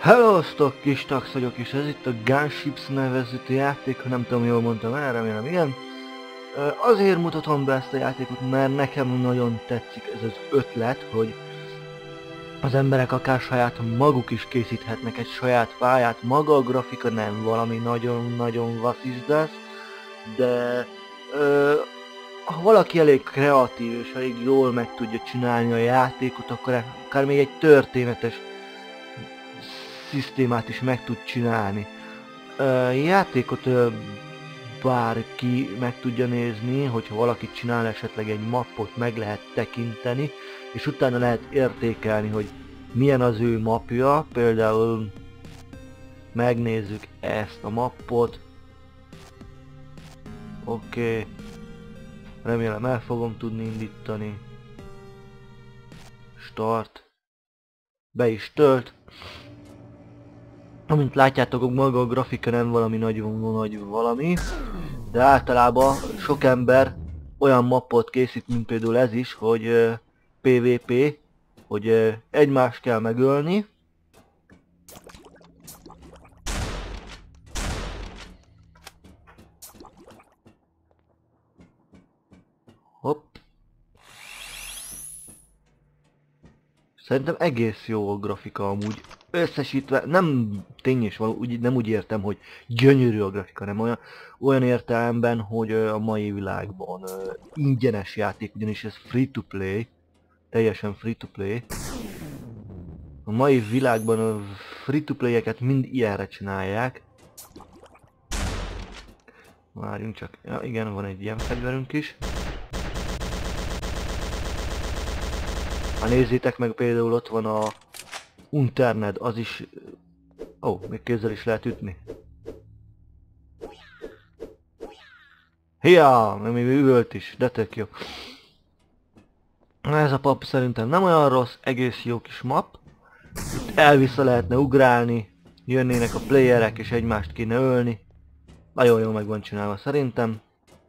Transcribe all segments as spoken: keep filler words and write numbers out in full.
Hellóztok, kis tax vagyok, és ez itt a Gunships nevezetű játék, ha nem tudom, jól mondtam el, remélem igen. Azért mutatom be ezt a játékot, mert nekem nagyon tetszik ez az ötlet, hogy az emberek akár saját maguk is készíthetnek egy saját pályát, maga a grafika nem valami nagyon-nagyon vasszizdász, de ö, ha valaki elég kreatív és elég jól meg tudja csinálni a játékot, akkor akár még egy történetes szisztémát is meg tud csinálni. Uh, játékot uh, bárki meg tudja nézni, hogyha valaki csinál esetleg egy mappot, meg lehet tekinteni, és utána lehet értékelni, hogy milyen az ő mapja. Például megnézzük ezt a mappot. Oké. Okay. Remélem el fogom tudni indítani. Start. Be is tölt. Amint látjátok, maga a grafika nem valami nagyon nagy valami, de általában sok ember olyan mappot készít, mint például ez is, hogy uh, pé vé pé, hogy uh, egymást kell megölni. Hopp. Szerintem egész jó a grafika amúgy. Összesítve, nem tény és való, úgy, nem úgy értem, hogy gyönyörű a grafika, nem olyan, olyan értelemben, hogy a mai világban uh, ingyenes játék, ugyanis ez free to play, teljesen free to play. A mai világban a free to play-eket mind ilyenre csinálják. Várjunk csak, ja, igen, van egy ilyen fegyverünk is. Ha nézzétek meg, például ott van a Unterned, az is... Ó, oh, még kézzel is lehet ütni. Hiá, még üvölt is, de tök jó. Ez a pap szerintem nem olyan rossz, egész jó kis map. Itt elvissza lehetne ugrálni, jönnének a playerek és egymást kéne ölni. Nagyon jól meg van csinálva szerintem.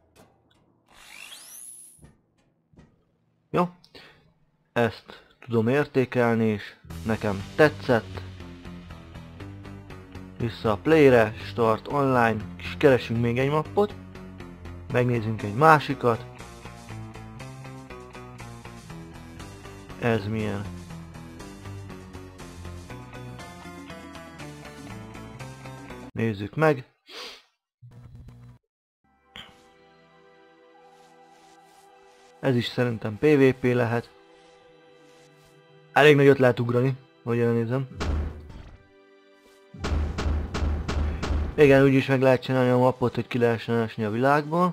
Jó. Ezt tudom értékelni és nekem tetszett. Vissza a playre, start online, és keresünk még egy mappot. Megnézzünk egy másikat. Ez milyen? Nézzük meg. Ez is szerintem pé vé pé lehet. Elég nagyot lehet ugrani, hogy elnézem. Igen, úgyis meg lehet csinálni a mappot, hogy ki lehessen esni a világból.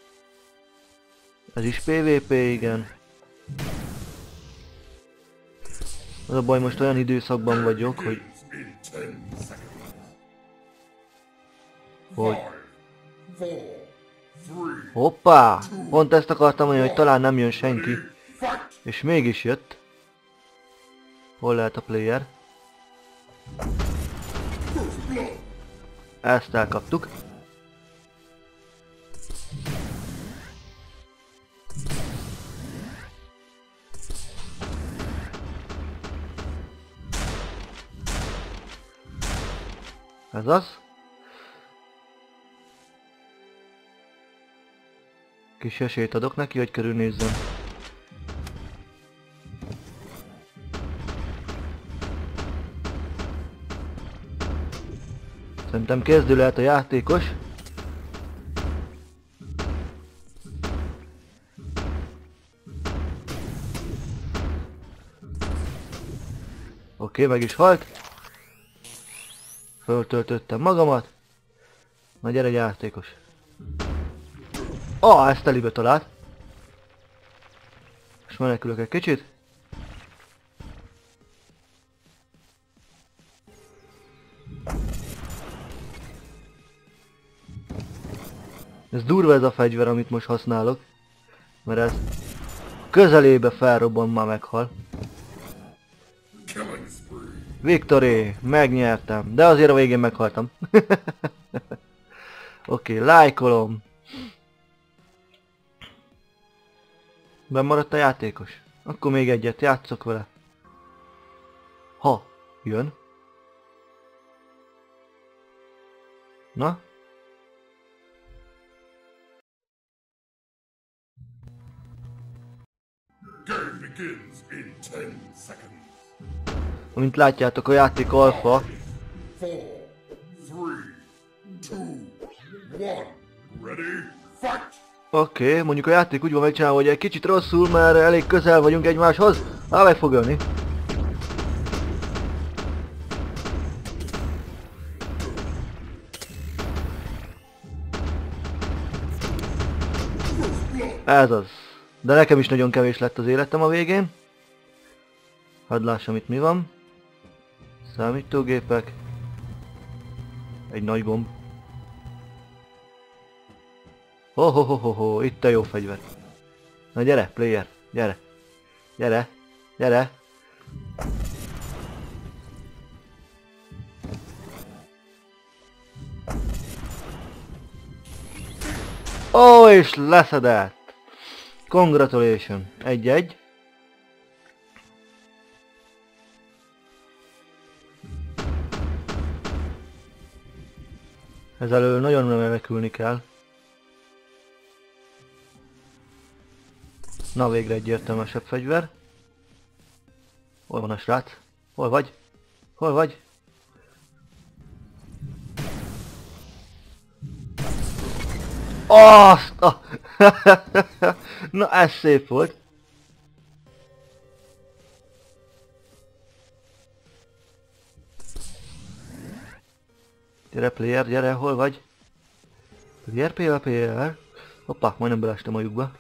Ez is pé vé pé, igen. Az a baj, most olyan időszakban vagyok, hogy... Hogy... Hoppá! Pont ezt akartam mondani, hogy talán nem jön senki. És mégis jött. Hol lehet a player? Ezt elkaptuk. Ez az. Kis esélyt adok neki, hogy körülnézzem. Szerintem kezdő lehet a játékos. Oké, meg is halt. Föltöltöttem magamat. Na gyere, játékos. Ah, ezt telibe talált. És menekülök egy kicsit. Ez durva ez a fegyver, amit most használok. Mert ez közelébe felrobban, már meghal. Victory! Megnyertem, de azért a végén meghaltam. Oké, okay, lájkolom. Bemaradt a játékos? Akkor még egyet játszok vele. Ha jön. Na? Amint látjátok, a játék alfa. Oké, okay, mondjuk a játék úgy van megcsinálva, hogy egy kicsit rosszul, mert elég közel vagyunk egymáshoz. Á, meg fog ölni. Ez az. De nekem is nagyon kevés lett az életem a végén. Hadd lássam itt mi van. Számítógépek. Egy nagy gomb. Ho ho ho ho ho, itt a jó fegyver. Na gyere, player, gyere. Gyere, gyere. Ó, oh, és leszedett. Congratulations. Egy-egy. Ez elől nagyon menekülni kell. Na végre egy értelmesebb fegyver. Hol van a srác? Hol vagy? Hol vagy? Azt! A... Na ez szép volt. Gyere player, gyere, hol vagy? Player, player, player. Hoppá, majdnem belestem a lyukba.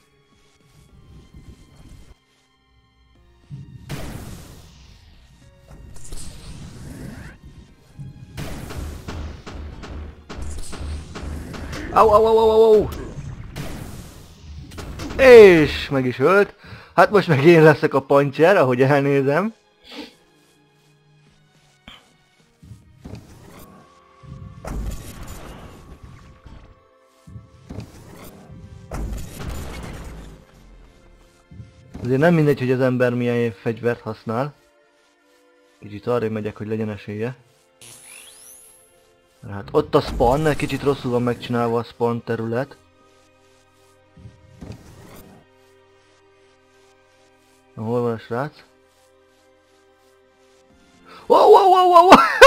Au, au, au, au, au. És meg is ölt. Hát most meg én leszek a pancser, ahogy elnézem. Azért nem mindegy, hogy az ember milyen fegyvert használ. Kicsit arra megyek, hogy legyen esélye. Hát ott a spawn, kicsit rosszul van megcsinálva a spawn terület. Na, hol van a srác? Wow, wow, wow, wow!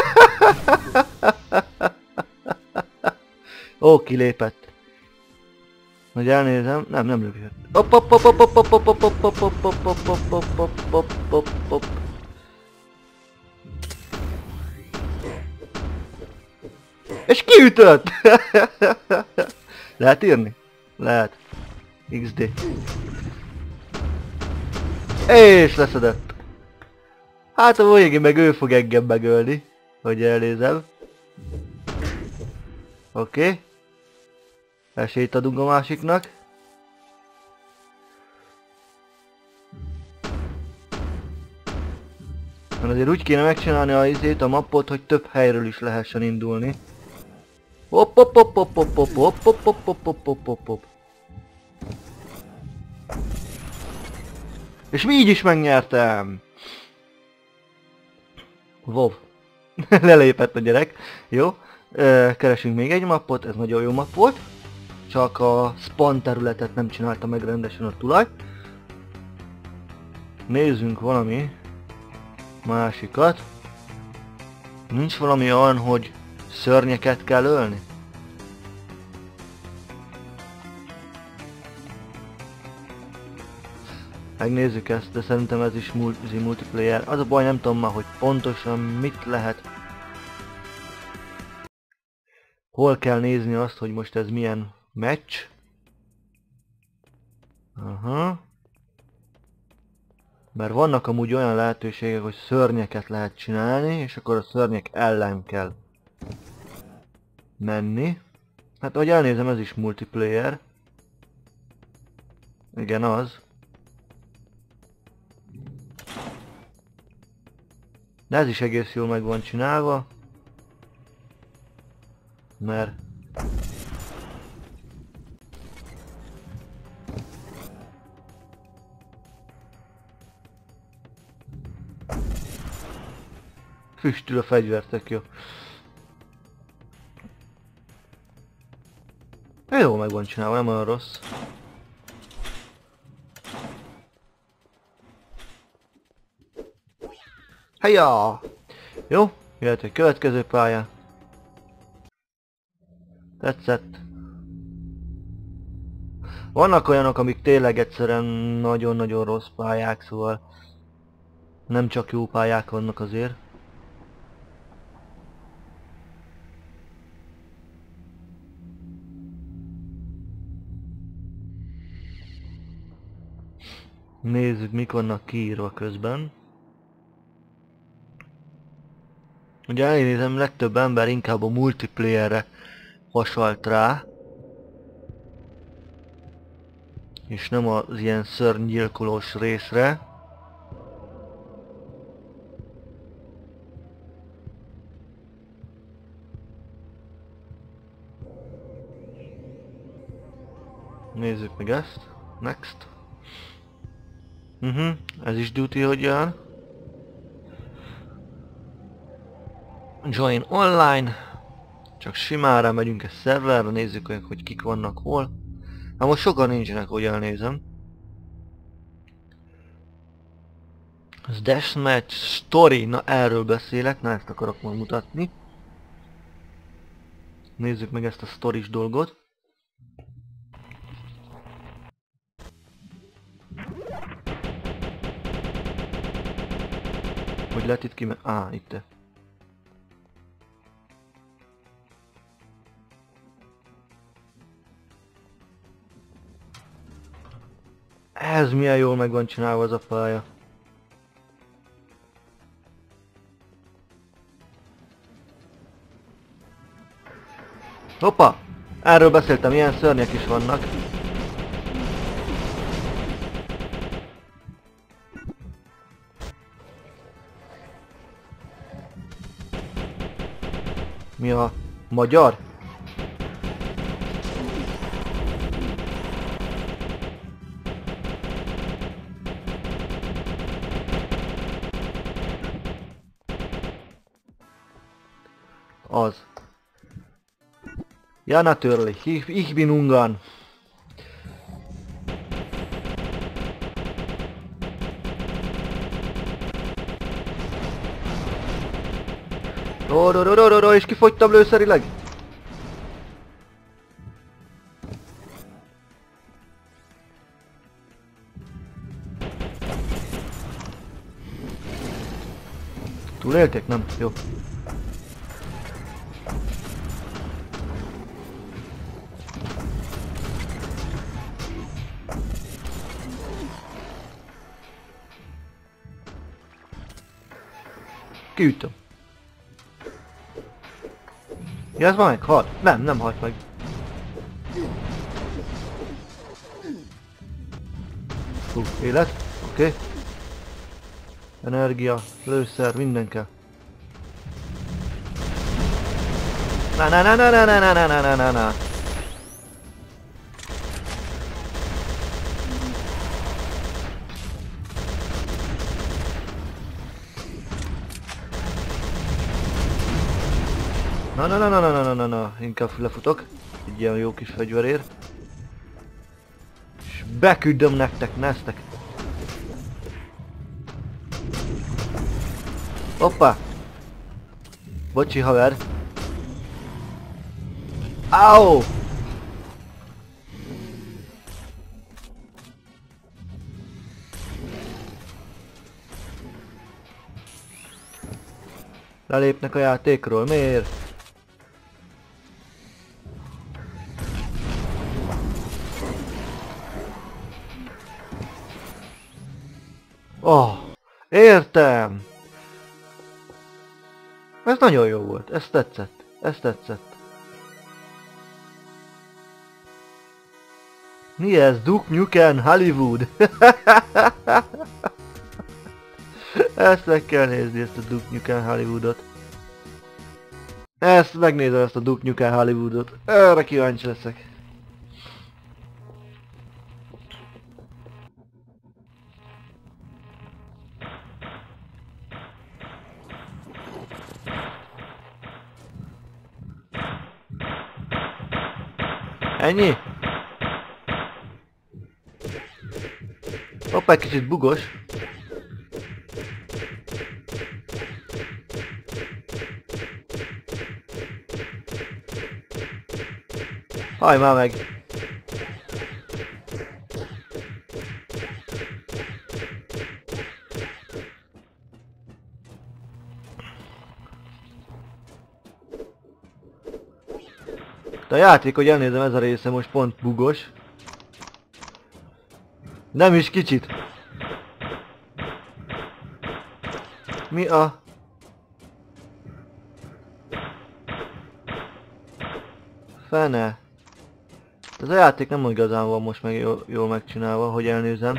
Ó, kilépett. Hogy elnézem, nem, nem lépett. Hopp, hopp, hopp, hopp, hopp, hopp, hopp, hopp, hopp, hopp, hopp, hopp, hopp, hopp, hopp, hopp, hopp. És kiütött! Lehet írni? Lehet. iksz dé. És leszedett. Hát a végén meg ő fog engem megölni. Hogy elnézem. Oké. Okay. Esélyt adunk a másiknak. Mert azért úgy kéne megcsinálni a izét, a mappot, hogy több helyről is lehessen indulni. Hopp, hopp, hopp, hopp, hopp, hopp, hopp, hopp, hopp, hopp, hopp, hopp, hopp, hopp. És mi így is megnyertem! Wow. Lelépett a gyerek. Jó. Keresünk még egy mappot, ez nagyon jó mapp volt. Csak a spawn területet nem csinálta meg rendesen a tulaj. Nézzünk valami másikat. Nincs valami olyan, hogy szörnyeket kell ölni? Megnézzük ezt, de szerintem ez is multi multiplayer. Az a baj, nem tudom már, hogy pontosan mit lehet. Hol kell nézni azt, hogy most ez milyen meccs. Aha. Mert vannak amúgy olyan lehetőségek, hogy szörnyeket lehet csinálni, és akkor a szörnyek ellen kell menni. Hát ahogy elnézem, ez is multiplayer. Igen, az. De ez is egész jól meg van csinálva. Mert... füstül a fegyver, tök jó. Jó meg van csinálva, nem olyan rossz. Heja! Jó, jöhet egy következő pálya. Tetszett. Vannak olyanok, amik tényleg egyszerűen nagyon-nagyon rossz pályák, szóval nem csak jó pályák vannak azért. Nézzük, mik vannak kiírva közben. Ugye elnézem, legtöbb ember inkább a multiplayerre hasalt rá. És nem az ilyen szörnygyilkolós részre. Nézzük meg ezt. Next. Mhm, uh-huh. Ez is duty, hogy jön. Join online. Csak simára megyünk egy szerverre, nézzük meg, hogy kik vannak hol. Hát most sokan nincsenek, hogy elnézem. Ez Deathmatch Story, na erről beszélek, na ezt akarok majd mutatni. Nézzük meg ezt a stories dolgot. Hogy lehet itt ki... Á, itt -e. Ez milyen jól meg van csinálva az a pálya. Hoppa! Erről beszéltem, ilyen szörnyek is vannak. Mi a magyar? Az. Ja, natürlich. Ich, ich bin Ungarn. Ro, ro, ro, ro, ro, ro, és kifogytam lőszerileg. Túlélték? Nem? Jó. Kiütöm. Ja, ez ma meghalt? Nem, nem halt meg. Hú, élet. Oké. Okay. Energia, lőszer, minden kell. Na na na na na na na na na na na. Na na na na na na na na, inkább lefutok egy ilyen jó kis fegyverért. És beküldöm nektek, neztek. Hoppá! Bocsi haver! Au! Lelépnek a játékról, miért? Oh, értem! Ez nagyon jó volt, ez tetszett, ez tetszett. Mi ez? Duke Nukem Hollywood? Ezt meg kell nézni, ezt a Duke Nukem Hollywoodot. Ezt megnézem, ezt a Duke Nukem Hollywoodot. Erre kíváncsi leszek. Ennyi? Hoppá, egy kicsit bugos. Hajj már meg! De a játék, hogy elnézem, ez a része most pont bugos. Nem is kicsit. Mi a... Fene. Ez a játék nem igazán van most meg jól, jól megcsinálva, hogy elnézem.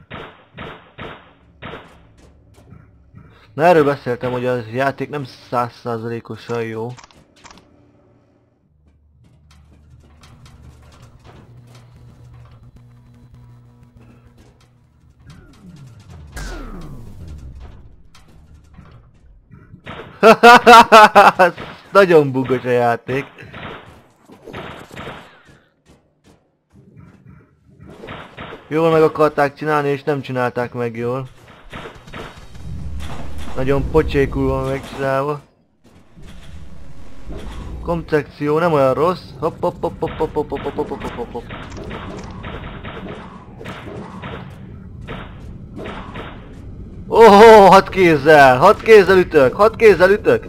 Na, erről beszéltem, hogy a játék nem száz százalékosan jó. Nagyon bugos a játék. Jól meg akarták csinálni, és nem csinálták meg jól. Nagyon pocsékul van megcsinálva. Koncepció nem olyan rossz. Hopp hopp hopp hopp hopp hopp hopp hopp hopp hopp hopp. Oh, hat kézzel! Hat kézzel ütök! Hat kézzel ütök!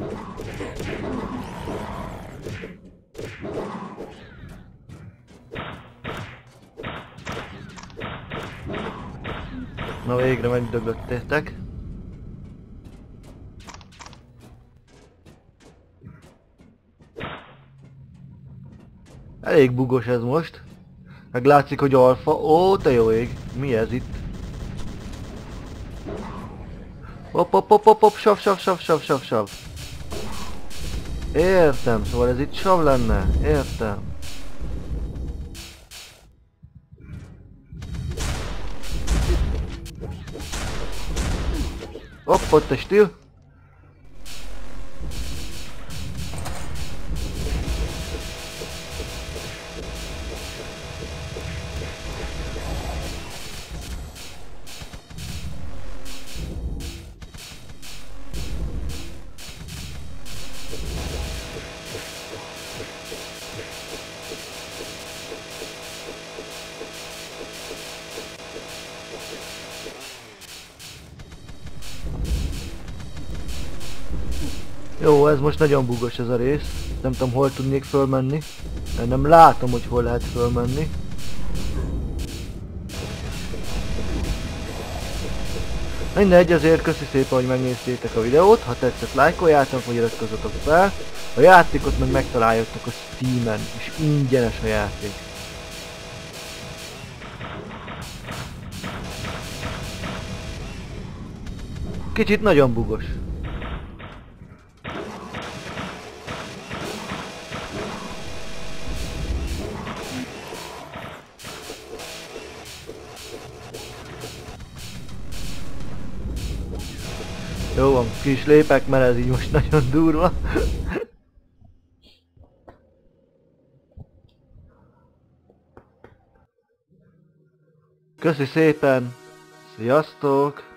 Na végre megdöglöttétek. Elég bugos ez most. Meglátszik, hogy alfa. Ó, te jó ég! Mi ez itt? Hopp hopp hopp hopp hopp, sav sav sav sav sav sav. Értem, szóval ez itt sav lenne. Értem. Hopp, ott a stíl. Jó, ez most nagyon bugos ez a rész. Nem tudom, hol tudnék fölmenni. Nem látom, hogy hol lehet fölmenni. Mindegy, azért köszi szépen, hogy megnéztétek a videót. Ha tetszett, lájkoljátok, vagy iratkozzatok fel. A játékot meg megtaláljátok a Steamen, és ingyenes a játék. Kicsit nagyon bugos. Jó van, ki is lépek, mert ez így most nagyon durva. Köszi szépen, sziasztok!